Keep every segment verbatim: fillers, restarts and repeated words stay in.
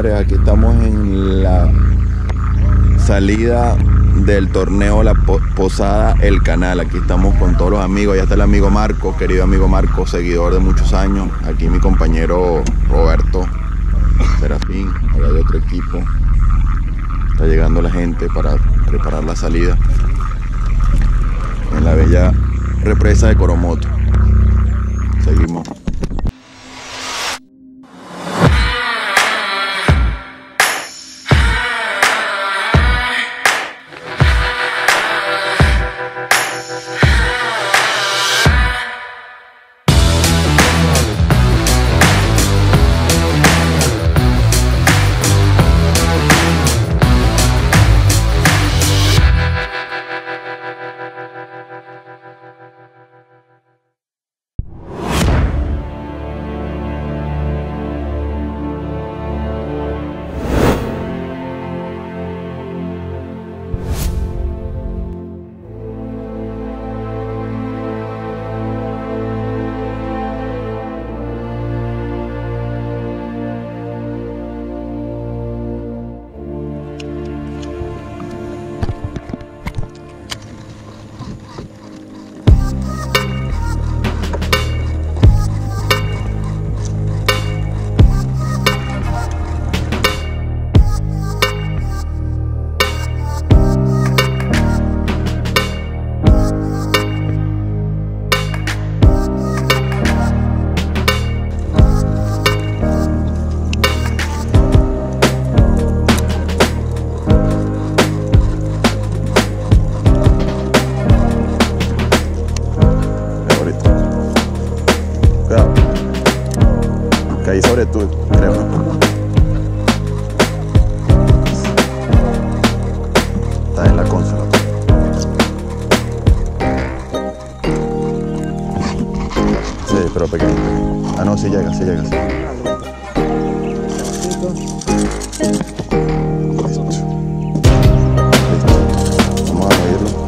señores, aquí estamos en la salida del torneo La Posada El Canal. Aquí estamos con todos los amigos. Allá está el amigo Marco, querido amigo Marco, seguidor de muchos años. Aquí mi compañero Roberto Serafín, allá de otro equipo. Está llegando la gente para preparar la salida en la bella represa de Coromoto. Seguimos. Caí sobre tú, creo, ¿no? Está en la consola. Sí, pero pequeño, pequeño. Ah, no, sí llega, sí llega, sí. Listo. Listo. Vamos a medirlo.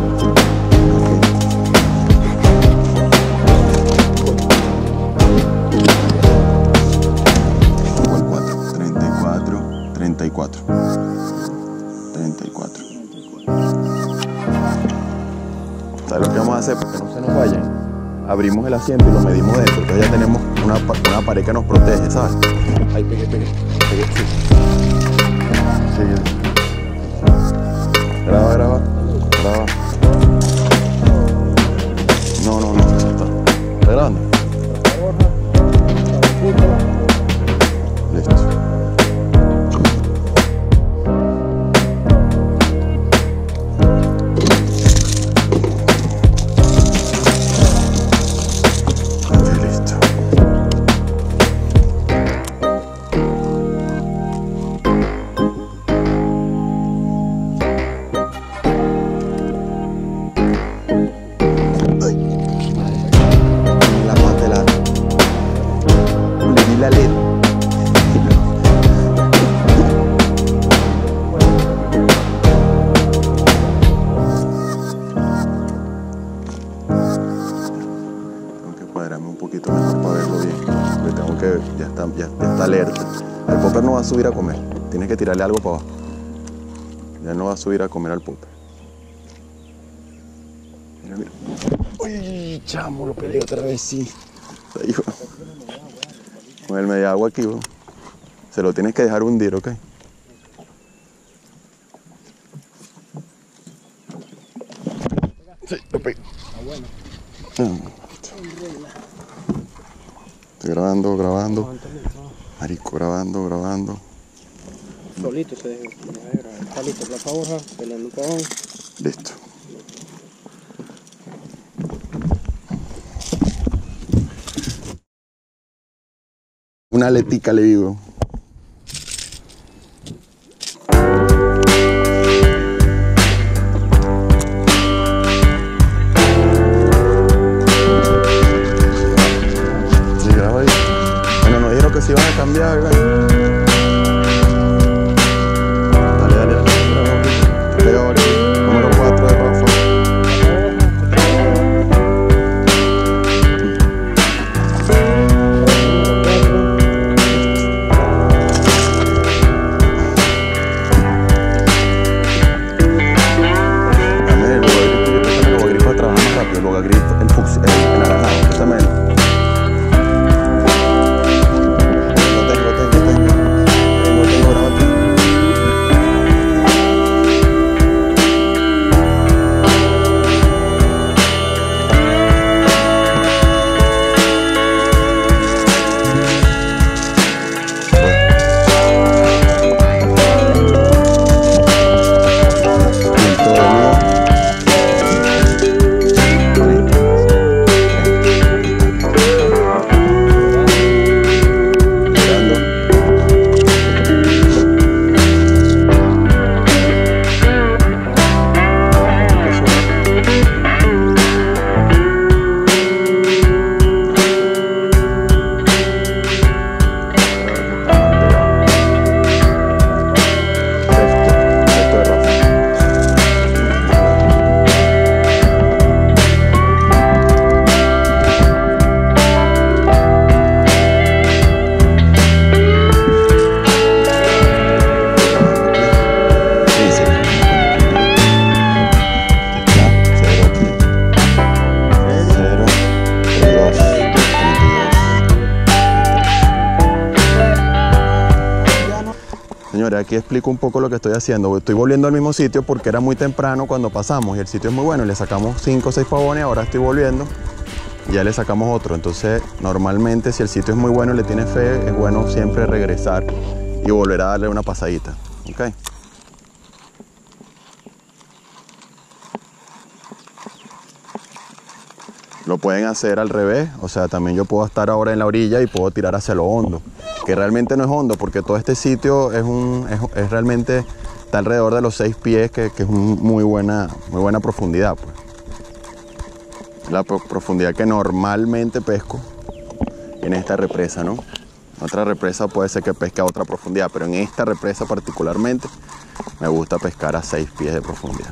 treinta y cuatro. treinta y cuatro. ¿Sabes lo que vamos a hacer? Porque no se nos vayan. Abrimos el asiento y lo medimos dentro. Entonces ya tenemos una, una pared que nos protege, ¿sabes? Ahí pegué, pegué. pegué sí. Sigue. Graba, graba. Graba. No, no, no. Está, está grabando. Listo. La led. Tengo que cuadrarme un poquito mejor para verlo bien. Porque tengo que, ya está, ya, ya está alerta. El popper no va a subir a comer. Tienes que tirarle algo para abajo. Ya no va a subir a comer al popper. Mira, mira. Uy, chamo, lo peleé otra vez, sí. Ahí va. Con el media agua aquí, bro. Se lo tienes que dejar hundir, ¿ok? Sí, lo pegué. Ah, bueno. Estoy grabando, grabando. Marico, grabando, grabando. Solito se deja grabar. Está listo, la favorja, peleando un cajón. Listo. Una aletica le digo. Sí, graba ahí. Bueno, nos dijeron que se iban a cambiar, ¿verdad? Dale, dale, dale. Pega ahora. Número cuatro de Rafa. Señores, aquí explico un poco lo que estoy haciendo. Estoy volviendo al mismo sitio porque era muy temprano cuando pasamos y el sitio es muy bueno. Le sacamos cinco o seis pavones, ahora estoy volviendo y ya le sacamos otro. Entonces, normalmente si el sitio es muy bueno y le tiene fe, es bueno siempre regresar y volver a darle una pasadita. ¿Ok? Lo pueden hacer al revés, o sea, también yo puedo estar ahora en la orilla y puedo tirar hacia lo hondo, que realmente no es hondo porque todo este sitio es, un, es, es realmente, está alrededor de los seis pies, que, que es un, muy, buena, muy buena profundidad, pues. La pro profundidad que normalmente pesco en esta represa, ¿no? Otra represa puede ser que pesque a otra profundidad, pero en esta represa particularmente me gusta pescar a seis pies de profundidad.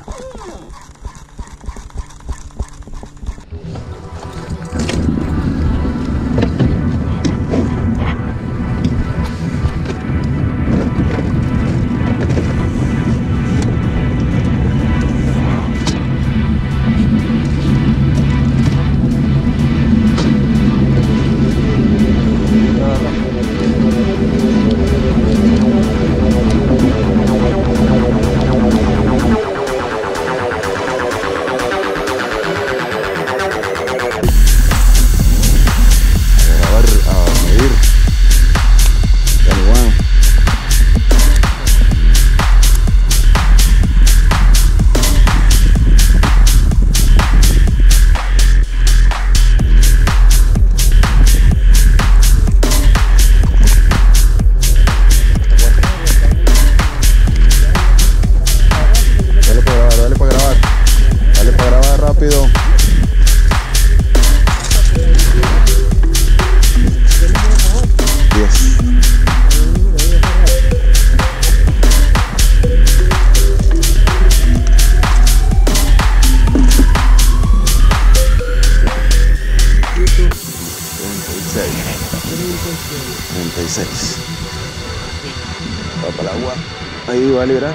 treinta y seis. Va para el agua. Ahí va a librar.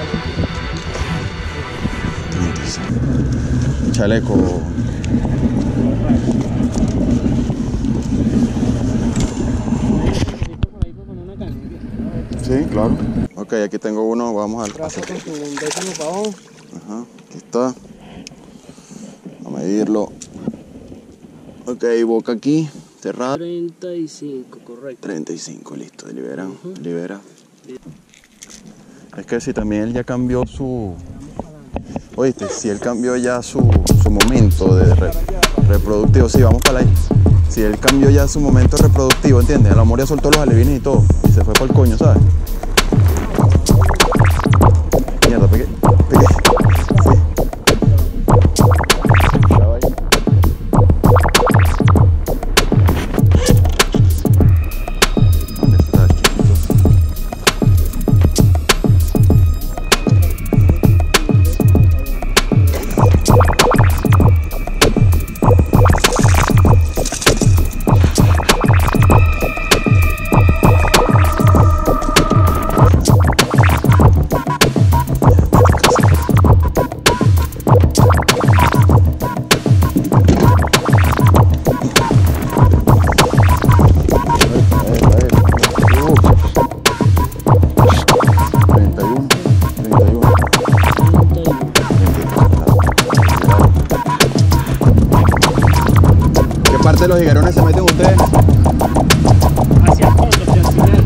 treinta y seis. Chaleco. Sí, claro. Ok, aquí tengo uno. Vamos al. Gracias con tu décimo pavón. Ajá, aquí está. A medirlo. Ok, boca aquí. Cerrada. treinta y cinco, correcto. treinta y cinco, listo, libera, uh-huh. libera. Es que si también él ya cambió su... Oíste, si él cambió ya su, su momento de re, reproductivo, sí, vamos para ahí. Si él cambió ya su momento reproductivo, ¿entiendes? A lo mejor ya soltó los alevines y todo, y se fue para el coño, ¿sabes? Mierda, pegué, pegué. Sí. ¿Parte de los higuerones se meten ustedes? Hacia el fondo, hacia el final.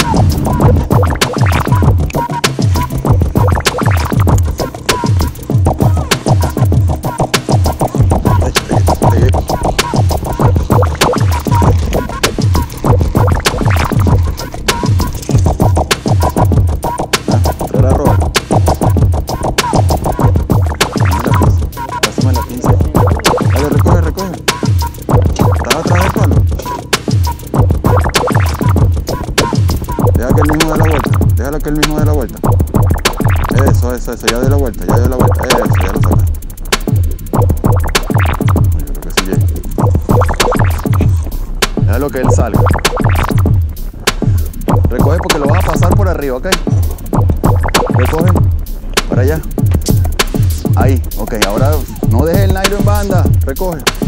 Era roja. Pásame la pinza. Dale, recoge, recoge. ¿Estás atrás del palo? Deja que él mismo dé la vuelta. Déjalo que él mismo dé la vuelta. Eso, eso, eso. Ya dio la vuelta, ya dio la vuelta. Eso, ya lo saca. Yo creo que sí llega. Déjalo que él salga. Recoge porque lo vas a pasar por arriba, ¿ok? Recoge. Para allá. Ahí, ok. Ahora no dejes el nylon en banda. Recoge.